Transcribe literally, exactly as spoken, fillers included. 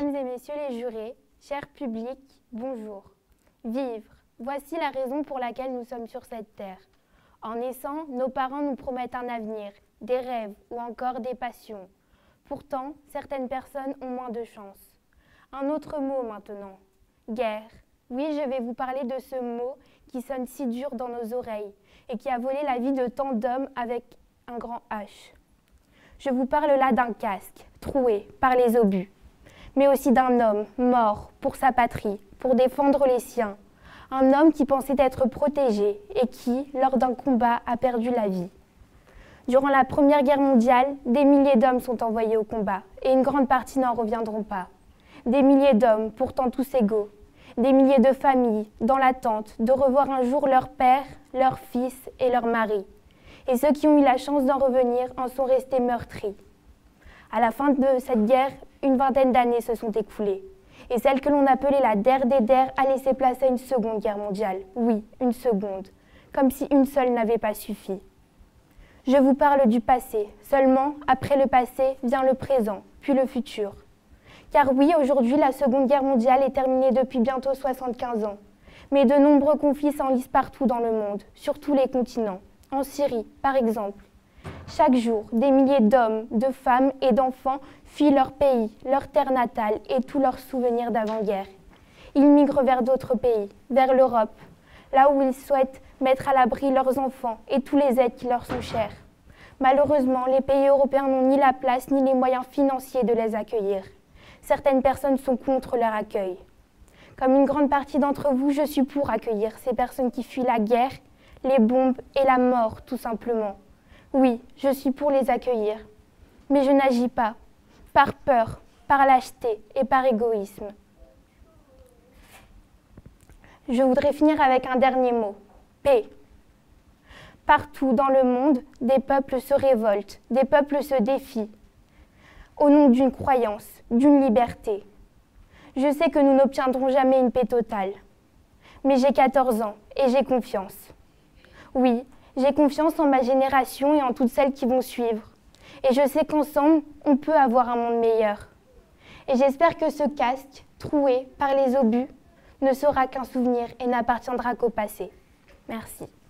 Mesdames et messieurs les jurés, chers publics, bonjour. Vivre, voici la raison pour laquelle nous sommes sur cette terre. En naissant, nos parents nous promettent un avenir, des rêves ou encore des passions. Pourtant, certaines personnes ont moins de chance. Un autre mot maintenant, guerre. Oui, je vais vous parler de ce mot qui sonne si dur dans nos oreilles et qui a volé la vie de tant d'hommes avec un grand H. Je vous parle là d'un casque, troué par les obus, mais aussi d'un homme mort pour sa patrie, pour défendre les siens. Un homme qui pensait être protégé et qui, lors d'un combat, a perdu la vie. Durant la Première Guerre mondiale, des milliers d'hommes sont envoyés au combat et une grande partie n'en reviendront pas. Des milliers d'hommes, pourtant tous égaux. Des milliers de familles, dans l'attente de revoir un jour leur père, leur fils et leur mari. Et ceux qui ont eu la chance d'en revenir en sont restés meurtris. À la fin de cette guerre, une vingtaine d'années se sont écoulées. Et celle que l'on appelait la der des der a laissé place à une seconde guerre mondiale. Oui, une seconde. Comme si une seule n'avait pas suffi. Je vous parle du passé. Seulement, après le passé, vient le présent, puis le futur. Car oui, aujourd'hui, la Seconde Guerre mondiale est terminée depuis bientôt soixante-quinze ans. Mais de nombreux conflits s'enlisent partout dans le monde, sur tous les continents. En Syrie, par exemple. Chaque jour, des milliers d'hommes, de femmes et d'enfants fuient leur pays, leur terre natale et tous leurs souvenirs d'avant-guerre. Ils migrent vers d'autres pays, vers l'Europe, là où ils souhaitent mettre à l'abri leurs enfants et tous les êtres qui leur sont chers. Malheureusement, les pays européens n'ont ni la place ni les moyens financiers de les accueillir. Certaines personnes sont contre leur accueil. Comme une grande partie d'entre vous, je suis pour accueillir ces personnes qui fuient la guerre, les bombes et la mort, tout simplement. Oui, je suis pour les accueillir. Mais je n'agis pas, par peur, par lâcheté et par égoïsme. Je voudrais finir avec un dernier mot, paix. Partout dans le monde, des peuples se révoltent, des peuples se défient, au nom d'une croyance, d'une liberté. Je sais que nous n'obtiendrons jamais une paix totale, mais j'ai quatorze ans et j'ai confiance. Oui, j'ai confiance en ma génération et en toutes celles qui vont suivre. Et je sais qu'ensemble, on peut avoir un monde meilleur. Et j'espère que ce casque, troué par les obus, ne sera qu'un souvenir et n'appartiendra qu'au passé. Merci.